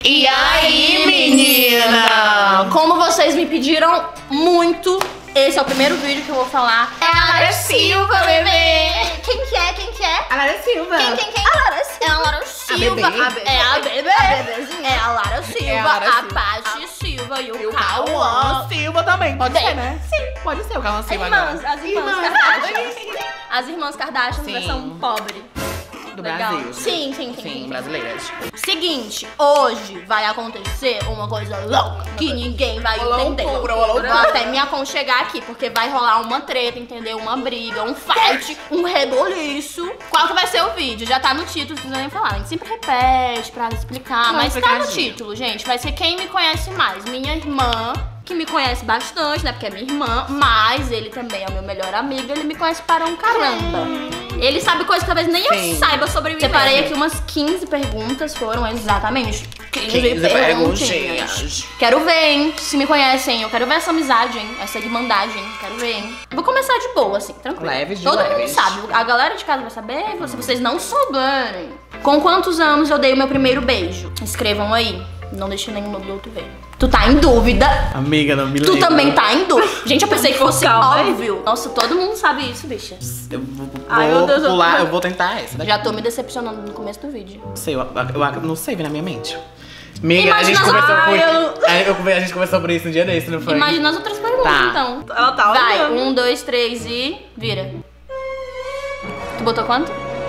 E aí, menina? Como vocês me pediram muito, esse é o primeiro vídeo que eu vou falar. É a Lara Silva, bebê! Quem que é? Quem que é? A Lara Silva. Quem? A Lara Silva. É a Lara Silva. bebê. É a bebê. A bebezinha. É a Lara Silva, É a Lara a Silva. Paty Silva e o Cauã Cauã. Silva também, pode Bem, ser, né? Sim, pode ser o Cauã Silva Irmãs, agora. as irmãs Kardashian. As irmãs Kardashian, Sim. versão pobre. Do Legal. Brasil. Sim, brasileiras. Seguinte, hoje vai acontecer uma coisa louca que ninguém vai entender. Uma loucura. Vou até me aconchegar aqui, porque vai rolar uma treta, entendeu? Uma briga, um fight, um reboliço. Qual que vai ser o vídeo? Já tá no título, não precisa nem falar. A gente sempre repete pra explicar, mas tá no título, gente. Vai ser quem me conhece mais. Minha irmã, que me conhece bastante, né? Porque é minha irmã, mas ele também é o meu melhor amigo, ele me conhece para um caramba. Ele sabe coisas que talvez nem eu saiba sobre mim. Separei aqui umas 15 perguntas, foram exatamente 15 perguntinhas. Quero ver, hein, se me conhecem. Eu quero ver essa amizade, hein, essa irmandade, hein. Quero ver, hein. Vou começar de boa, assim, tranquilo. Leves de Todo mundo leves. sabe. A galera de casa vai saber, se vocês não souberem. Com quantos anos eu dei o meu primeiro beijo? Escrevam aí. Não deixe nenhum do outro ver. Tu tá em dúvida? Amiga, não me Tu lembro. também tá em dúvida. Gente, eu pensei que fosse Calma aí. óbvio. Nossa, todo mundo sabe isso, bicha. Eu vou Ai, meu Deus, pular, eu vou tentar essa daqui. Já tô me decepcionando no começo do vídeo. Não sei, eu não sei, vem na minha mente. Amiga, Imagina a gente as- conversou Ai, a gente conversou sobre isso um dia desse, não foi? Imagina as outras perguntas, Tá. então. Ela tá Vai, olhando. 1, 2, 3 e vira. Tu botou quanto?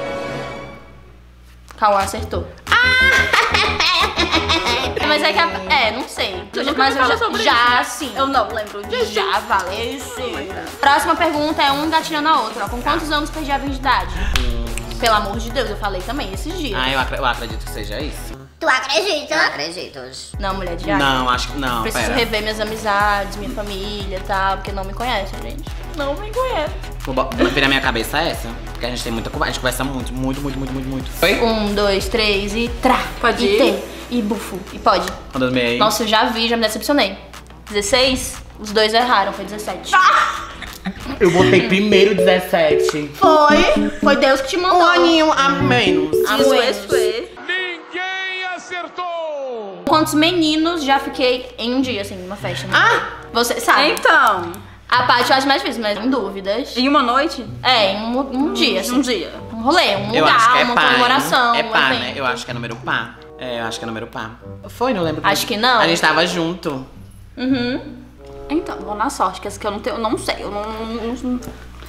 Cauã acertou. Mas é que não sei. Tu nunca Mas me eu falou já, sobre já isso, sim. Eu não lembro disso. Já falei sim. Próxima pergunta é um engatilhando a outra. Ó. Com quantos anos perdi a virgindade? Pelo amor de Deus, eu falei também esses dias. Ah, eu acredito que seja isso. Tu acredita? Eu acredito. Não, mulher de arte. Não, acho que não, Preciso pera. rever minhas amizades, minha família e tal, porque não me conhecem, gente. Não me conhecem. Vou vir na minha cabeça essa, porque a gente tem muita conversa. A gente conversa muito. Foi? 1, 2, 3 e trá. Pode e ir? T. E bufo. E pode. Quando eu meio. Nossa, eu já vi, já me decepcionei. 16? Os dois erraram, foi 17. Eu botei primeiro 17. Foi Deus que te mandou. Um aninho a menos. A Isso, menos. foi. Quantos meninos já fiquei em um dia, assim, numa festa? Né? Você sabe? Então, A parte eu acho mais difícil, mas em dúvidas. em uma noite? É, em um dia, assim. Um dia. Um rolê, um Eu lugar, acho que é uma pá. comemoração, É um pá, evento. né? Eu acho que é número pá. É, eu acho que é número pá. Foi, não lembro. Acho que não. A gente tava junto. Uhum. Então, vou na sorte, que essa que eu não tenho, eu não sei. Eu não...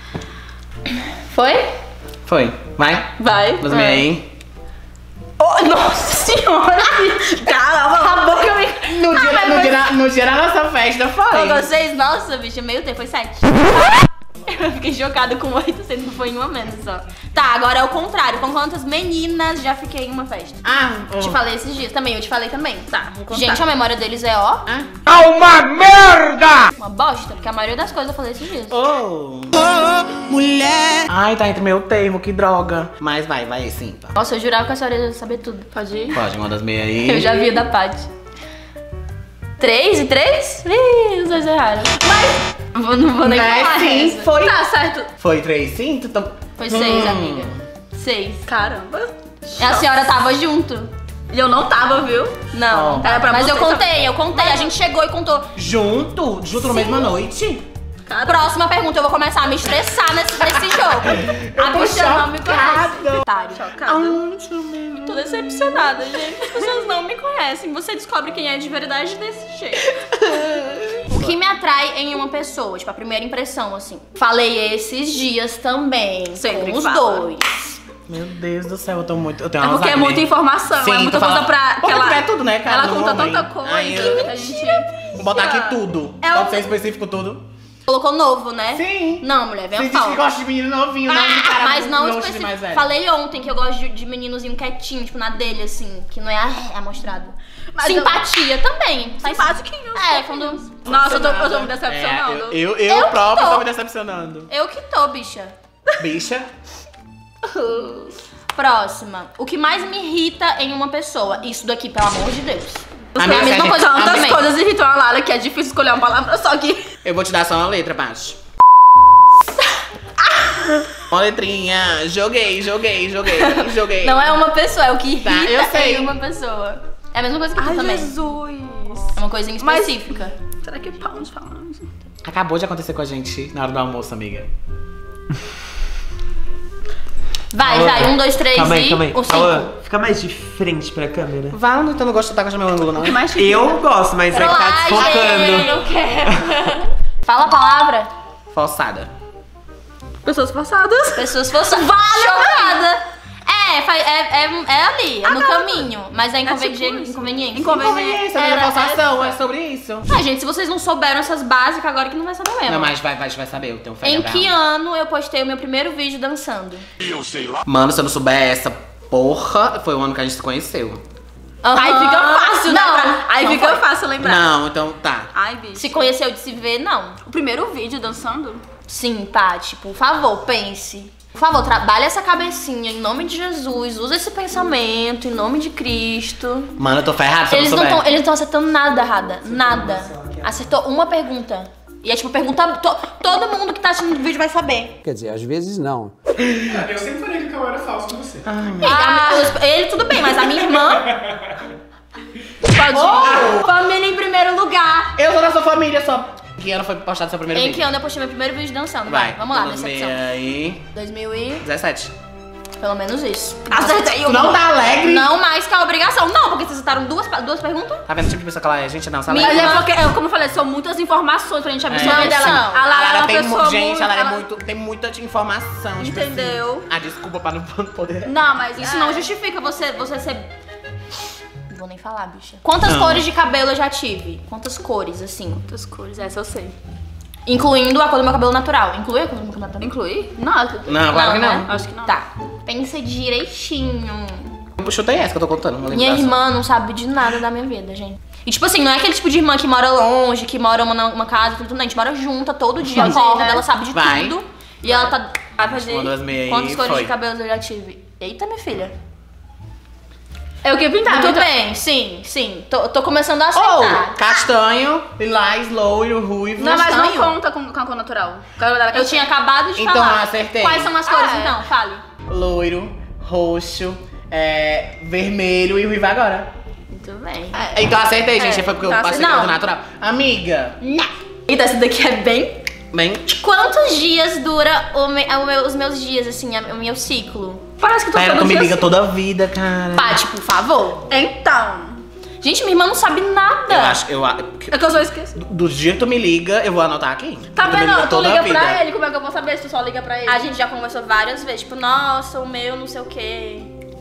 Foi? Foi. Vai. Vai. Mas meio aí. Oh, nossa senhora! Caramba, acabou que eu me... No dia da nossa festa foi. Pra vocês, nossa, bicho, meio tempo, foi 7. Eu fiquei chocada com 8, sendo que foi em uma menos só. Tá, agora é o contrário. Com quantas meninas já fiquei em uma festa? Te falei esses dias também, eu te falei também. Tá, vou contar. Gente, a memória deles é ó, Uma merda! uma bosta, porque a maioria das coisas eu falei esses dias. Oh, mulher! Ai, tá entre meu termo, que droga. Mas vai sim. Tá. Nossa, eu jurava que a senhora ia saber tudo. Pode ir? Pode, uma das meias aí. Eu já vi a da Paty. 3 e 3? Ih, os dois erraram. Mas não vou nem Né, falar sim, essa. foi. Tá certo. Foi 3, sim? Foi 6, amiga. 6. Caramba. A senhora tava junto. E eu não tava, viu? Não, Ó. Era pra mas você eu contei. A gente chegou e contou. Junto? Junto na mesma noite? Próxima pergunta, eu vou começar a me estressar nesse jogo. A bicha não me conhece. Otário. Chocada. Tô decepcionada, gente. As pessoas não me conhecem. Você descobre quem é de verdade desse jeito. O que me atrai em uma pessoa? Tipo, a primeira impressão, assim. Falei esses dias também. Sempre com os fala. dois. Meu Deus do céu, eu tô muito. Eu tenho É uma porque é lágrima. muita informação, Sim, é muita tu coisa fala- pra... Pode ela, tiver tudo, né, cara? ela no conta momento. tanta coisa Aí eu- que a gente... Vou botar aqui tudo. É Pode o- ser específico tudo? Colocou novo, né? Sim. Não, mulher, vem Você a diz que pau. gosta de menino novinho, não de cara Mas não longe de específico. mais velho. Falei ontem que eu gosto de meninozinho quietinho, tipo, na dele, assim, que não é amostrado. Mas Simpatia também. Simpatiquinho. É, quando. Nossa, eu tô me decepcionando. Eu que próprio tô. tô me decepcionando. Eu que tô, bicha. Bicha. Próxima. O que mais me irrita em uma pessoa? Isso daqui, pelo amor de Deus. A É minha a mesma gente- coisa Tantas também. coisas irritam a Lara que é difícil escolher uma palavra só que... Eu vou te dar só uma letra, baixo. Uma letrinha. Joguei. Não é uma pessoa, é o que irrita Tá, eu sei. em uma pessoa. É a mesma coisa que tu também. Jesus. É uma coisinha específica. Será que é pounds falando? Acabou de acontecer com a gente na hora do almoço, amiga. Vai, 1, 2, 3 Calma aí, e calma aí. o 5. Alan, fica mais de frente pra câmera. Vá, então não gosto de estar com o meu ângulo, não. Eu gosto, mas é que tá desfocando. Eu quero. Fala a palavra. Forçada. Pessoas forçadas. Pessoas fossem chocada. É ali, é no caminho. Mas é inconveniente. Inconveniência, não é forçação, é sobre isso. Ah, gente, se vocês não souberam essas básicas, agora que não vai saber mesmo. Não, mas vai saber, eu tenho fé Em Gabriel. que ano eu postei o meu primeiro vídeo dançando? Mano, se eu não souber essa porra, foi o ano que a gente se conheceu. Aí fica fácil, né? Não, Aí não fica foi. fácil lembrar. Não, então tá. Ai, bicho. Se conheceu de se ver, não. O primeiro vídeo dançando? Sim, Paty, por favor, pense. Por favor, trabalhe essa cabecinha em nome de Jesus. Usa esse pensamento em nome de Cristo. Mano, eu tô ferrado se eu Eles não não souber. estão acertando nada errada. Nada. Acertou uma pergunta. E é tipo, pergunta. Todo mundo que tá assistindo o vídeo vai saber. Quer dizer, às vezes não. Eu sempre falei que o Cauã era falso com você. Ele tudo bem, mas a minha irmã. Família em primeiro lugar. Eu sou da sua família, só. Que ano foi postado seu primeiro Em vídeo? que ano eu postei meu primeiro vídeo dançando? Vai, Vamos lá, decepção. 2017. 2000 e... Pelo menos isso. Acertei Tu não tá alegre? Não mais que a obrigação. Não, porque vocês acertaram duas perguntas. Tá vendo o tipo de pessoa que ela é? Gente, não, sabe? Mas é porque, como eu falei, são muitas informações pra gente absorver É, dela. sim. A Lara é uma tem pessoa gente, muito... ela é muito. Tem muita informação. tipo Entendeu? assim. Ah, desculpa pra não poder. Não, mas Isso não justifica você ser... Não vou nem falar, bicha. Quantas cores de cabelo eu já tive? Quantas cores, assim? Quantas cores? Essa eu sei. Incluindo a cor do meu cabelo natural. Inclui a cor do meu cabelo natural? Incluir? Nada. Não, claro que não. Né? Acho que não. Tá. Pensa direitinho. Eu chutei essa que eu tô contando. Não lembro Minha dessa. irmã não sabe de nada da minha vida, gente. E tipo assim, não é aquele tipo de irmã que mora longe, que mora numa casa, tudo, não. A gente mora junta todo dia, Sozinha, acorda, né? ela sabe de Vai. tudo. E ela tá... Vai fazer. Uma, duas, meia aí, Quantas cores foi. de cabelo eu já tive? Eita, minha filha. Eu que pintar. Muito bem, sim. Tô começando a Oh, aceitar. castanho, lilás, loiro, ruivo. Não, mas não Castanho. conta com a cor natural. Eu tinha acabado de Então, falar. acertei. Quais são as cores, Ah, é. então? Fale. Loiro, roxo, vermelho e ruivo agora. Muito bem. Então acertei, gente. Foi porque eu tá passei não. pelo natural. Amiga, Eita, essa daqui é bem... bem. Quantos dias dura os meus dias, assim, o meu ciclo? Parece que tu Pera, todo tu me dia liga assim. toda a vida, cara. Paty, por favor. Então. Gente, minha irmã não sabe nada. Eu acho, É que eu só esqueci. do dia que tu me liga, eu vou anotar aqui. Tá Tu me vendo? Tu toda a liga vida. pra ele. Como é que eu vou saber se tu só liga pra ele? A gente já conversou várias vezes, tipo, nossa, o meu não sei o quê.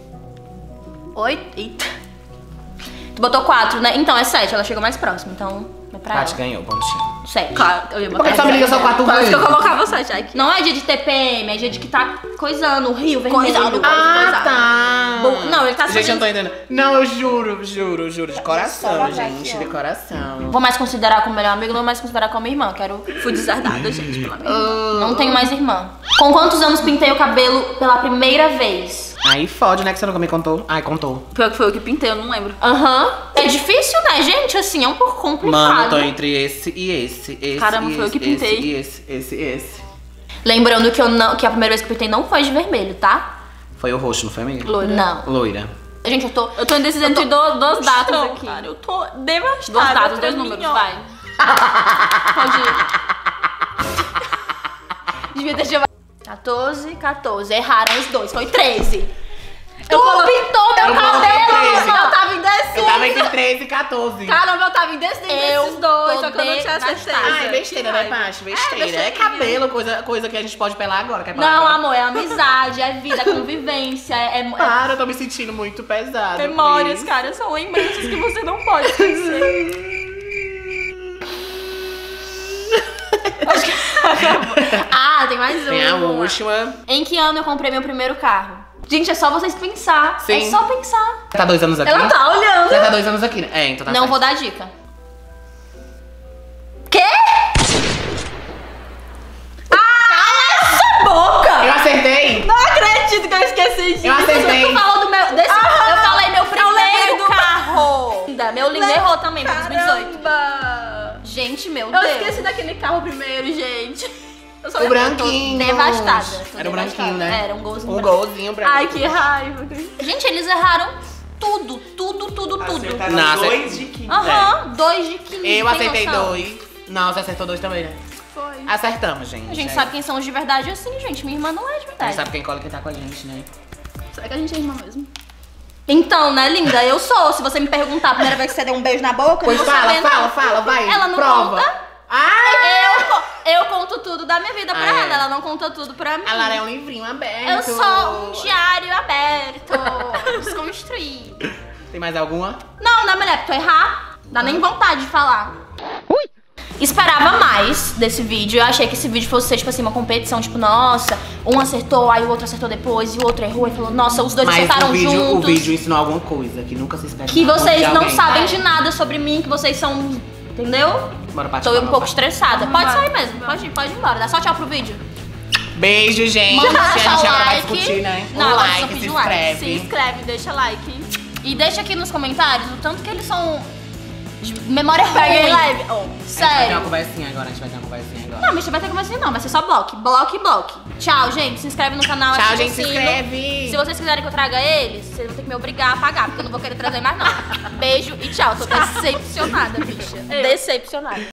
Oi? Eita. Tu botou 4, né? Então é 7, ela chegou mais próxima, então é pra Paty ela. ganhou, pontinho. 7. Claro, eu ia Por que botar. tu só me liga só 4 Parece vezes? que eu colocava 7 aqui. Não é dia de TPM, é dia de que tá coisando, o rio vermelho. Coisando. Ah, tá. Não, ele tá Gente, eu não fazendo... tô entendendo. Não, eu juro. De coração, gente. De coração. Vou mais considerar como melhor amigo, não vou mais considerar como irmã. Quero... Fui deserdada, gente, pela minha irmã. Não tenho mais irmã. Com quantos anos pintei o cabelo pela primeira vez? Aí fode, né? Que você nunca me contou. Ai, contou. Pior que foi eu que pintei, eu não lembro. Aham. É difícil, né, gente? Assim, é um pouco complicado. Mano, eu tô entre esse e esse. Caramba, foi eu que pintei. Esse. Lembrando que, que a primeira vez que eu pintei não foi de vermelho, tá? Foi o roxo, não foi, amiga? Loira. Não. Loira. Gente, Eu tô indecisa entre duas datas Não, aqui. cara, eu tô devastada. Duas datas, pra dois mim, números, ó. vai. Pode ir. Devia ter chamado 14. Erraram os dois, foi 13. Eu coloquei- pintou meu Eu coloquei cabelo! 13. Eu tava indecisa. Eu tava entre 13 e 14. Caramba, eu tava indecisa Eu desses dois, tô só que eu não tinha devastada. certeza. Ah, é besteira, né, Paty? Besteira. besteira. É cabelo, coisa que a gente pode pelar agora. Quer pelar Não, agora? amor, é amizade, é vida, é convivência, é Para, eu tô me sentindo muito pesado. memórias, please. cara. São lembranças que você não pode esquecer. Tem mais uma. Tem a última. Em que ano eu comprei meu primeiro carro? Gente, é só vocês pensar. Sim. É só pensar. Você tá 2 anos aqui? Ela tá olhando. Você tá 2 anos aqui, né? É, então tá Não certo. vou dar dica. Quê? Boca! Eu acertei! Não acredito que eu esqueci disso. Eu acertei! Tu falou do meu. Eu falei meu primeiro lembrei do carro. Meu lindo errou também, foi 2018. Caramba! Gente, meu Eu Deus. esqueci daquele carro primeiro, gente. Eu só O lembro- branquinho. Devastada. Tô Era o devastada. branquinho, né? Era um golzinho Um branco. golzinho branco. Ai, que raiva. Gente, eles erraram tudo. Acertaram Nossa. 2 de 15. Aham, 2 de 15. Eu tem acertei noção? 2. Não, você acertou 2 também, né? Foi. Acertamos, gente. A gente sabe quem são os de verdade assim, gente. Minha irmã não é de A gente verdade. sabe quem cola e quem tá com a gente, né? Será que a gente é irmã mesmo? Então, né, linda? Eu sou. Se você me perguntar a primeira vez que você deu um beijo na boca, Pois eu não vou saber, não. fala, vai. Ela não prova. conta? Eu conto tudo da minha vida pra Ah, é. ela não conta tudo pra mim. A Lara é um livrinho aberto. Eu sou um diário aberto, desconstruído. Tem mais alguma? Não, né, mulher? Tu errar, dá nem vontade de falar. Esperava mais desse vídeo. Eu achei que esse vídeo fosse ser, tipo assim, uma competição. Tipo, nossa, um acertou, aí o outro acertou depois, e o outro errou e falou, nossa, os dois acertaram o juntos. vídeo ensinou alguma coisa que nunca se espera. Que vocês não alguém. sabem de nada sobre mim, que vocês são... Entendeu? Bora partir Tô pra um pouco nova. estressada. Pode sair mesmo, pode ir embora. Dá só tchau pro vídeo. Beijo, gente. Manda a gente deixar o agora vai like. discutir, né? Não, Um agora só like, pedir se um like. inscreve. Se inscreve, deixa like. E deixa aqui nos comentários o tanto que eles são de memória Peguei ruim. live. A gente vai ter uma Sério. conversinha agora, a gente vai ter uma conversinha agora. Não, mas vai ter como assim não, vai ser só bloco. Tchau, gente. Se inscreve no canal. Tchau, ativa o gente, se sino. inscreve. Se vocês quiserem que eu traga eles, vocês vão ter que me obrigar a pagar, porque eu não vou querer trazer mais não. Beijo e tchau. Tô decepcionada, bicha. Decepcionada.